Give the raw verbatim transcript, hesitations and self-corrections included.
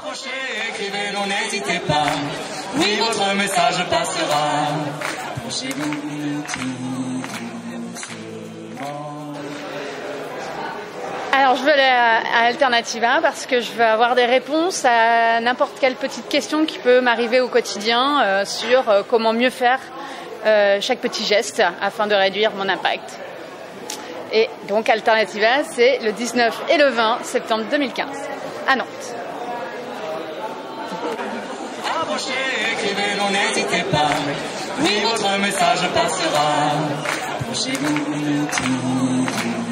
Approchez, écrivez, non n'hésitez pas. Oui, votre message passera. Approchez-vous tout doucement. Alors je veux aller à, à Alternativa parce que je veux avoir des réponses à n'importe quelle petite question qui peut m'arriver au quotidien euh, sur euh, comment mieux faire euh, chaque petit geste afin de réduire mon impact. Et donc Alternativa, c'est le dix-neuf et le vingt septembre deux mille quinze à Nantes. Approchez, écrivez, non n'hésitez pas. Oui, votre message passera. Approchez-vous tout doucement.